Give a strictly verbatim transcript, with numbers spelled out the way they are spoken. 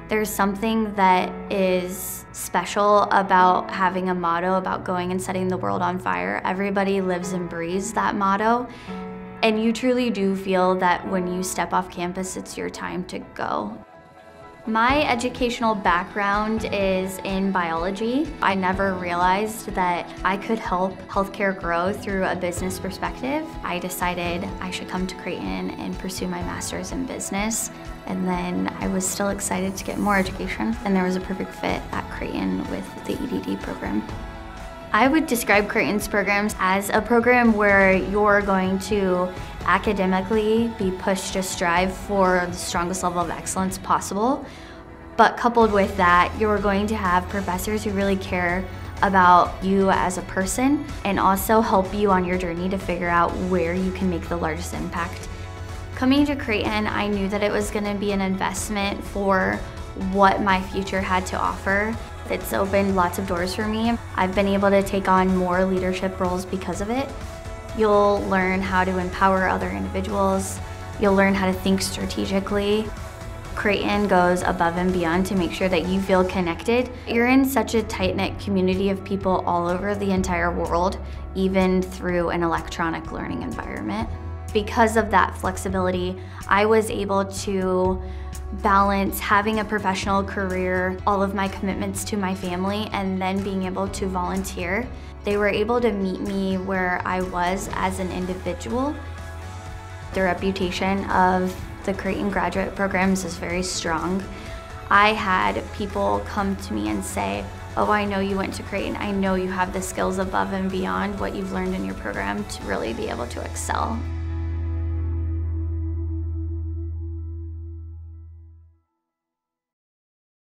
There's something that is special about having a motto about going and setting the world on fire. Everybody lives and breathes that motto. And you truly do feel that when you step off campus, it's your time to go. My educational background is in biology. I never realized that I could help healthcare grow through a business perspective. I decided I should come to Creighton and pursue my master's in business. And then I was still excited to get more education, and there was a perfect fit at Creighton with the E D D program. I would describe Creighton's programs as a program where you're going to academically be pushed to strive for the strongest level of excellence possible, but coupled with that, you're going to have professors who really care about you as a person and also help you on your journey to figure out where you can make the largest impact. Coming to Creighton, I knew that it was going to be an investment for what my future had to offer. It's opened lots of doors for me. I've been able to take on more leadership roles because of it. You'll learn how to empower other individuals. You'll learn how to think strategically. Creighton goes above and beyond to make sure that you feel connected. You're in such a tight-knit community of people all over the entire world, even through an electronic learning environment. Because of that flexibility, I was able to balance having a professional career, all of my commitments to my family, and then being able to volunteer. They were able to meet me where I was as an individual. The reputation of the Creighton graduate programs is very strong. I had people come to me and say, "Oh, I know you went to Creighton. I know you have the skills above and beyond what you've learned in your program to really be able to excel."